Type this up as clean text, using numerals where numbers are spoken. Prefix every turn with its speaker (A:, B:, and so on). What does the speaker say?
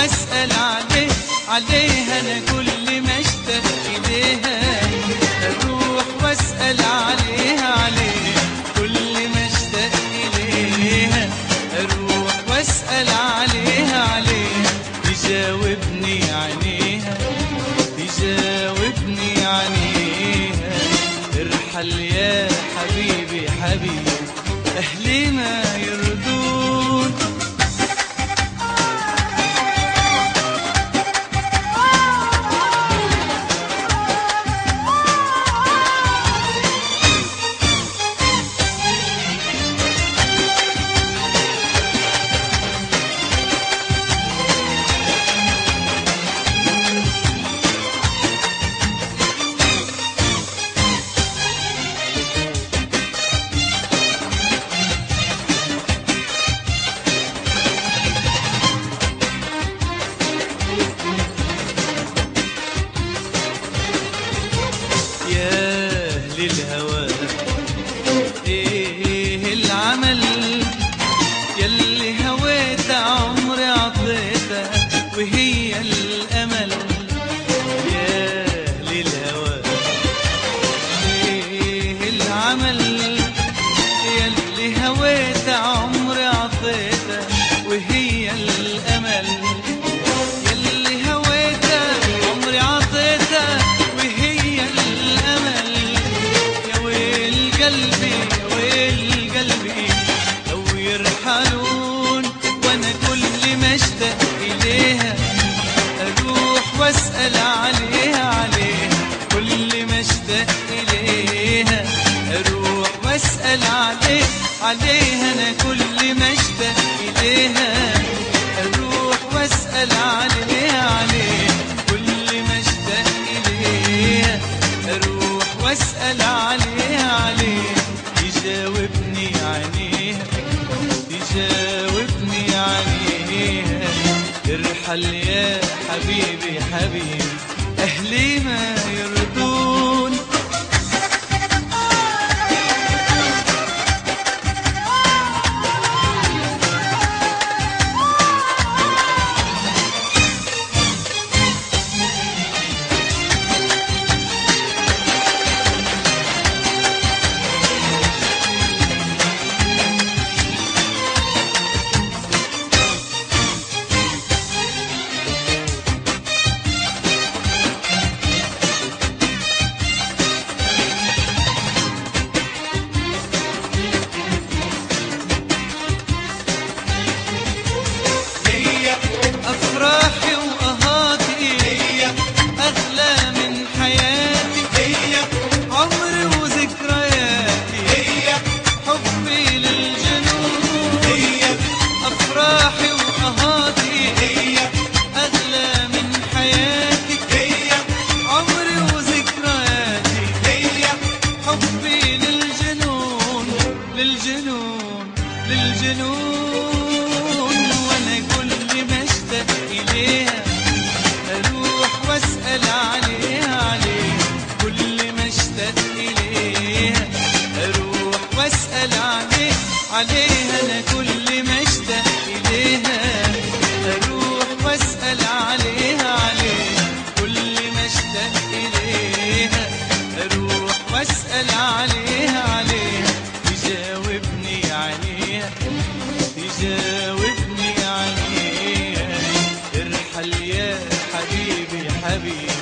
A: واسأل عليها أنا كل ما اشتاق إليها. أروح واسأل عليها كل ما اشتاق إليها. أروح واسأل عليها تجاوبني عينيها، تجاوبني عينيها. ارحل يا حبيبي حبيبي أهلي ما يرضون. للهوى ايه العمل يلي هويت عمري عطيتها وهي الامل. يا للهوى ايه العمل يلي هويت عمري عطيتها وهي الامل. يلي هويت عمري عطيتها وهي الامل. قلبي يا ويل قلبي لو يرحلون وانا كل ما اشتاق اليها. اروح واسال عليها كل ما اشتاق اليها. اروح واسال عليها انا كل ما اشتاق اليها. اروح واسال عليها كل ما اشتاق اليها. اروح واسال عليها تجاوبني عينيها، تجاوبني عينيها. ارحل يا حبيبي حبيبي أهلي ما يرضون. أفراحي وأهاتي هي أغلى من حياتي. هي عمري وذكرياتي. هي حبي للجنون. هي أفراحي وأهاتي هي أغلى من حياتي. هي عمري وذكرياتي. هي حبي للجنون للجنون للجنون. وأنا كل ما اشتاق إليها أروح واسأل عليها كل ما اشتاق إليها. أروح واسأل عليها أنا كل ما اشتاق إليها. أروح واسأل عليها كل ما اشتاق إليها. أروح واسأل عليها تجاوبني عليها، تجاوبني عليها. ارحل يا حبيبي حبيبي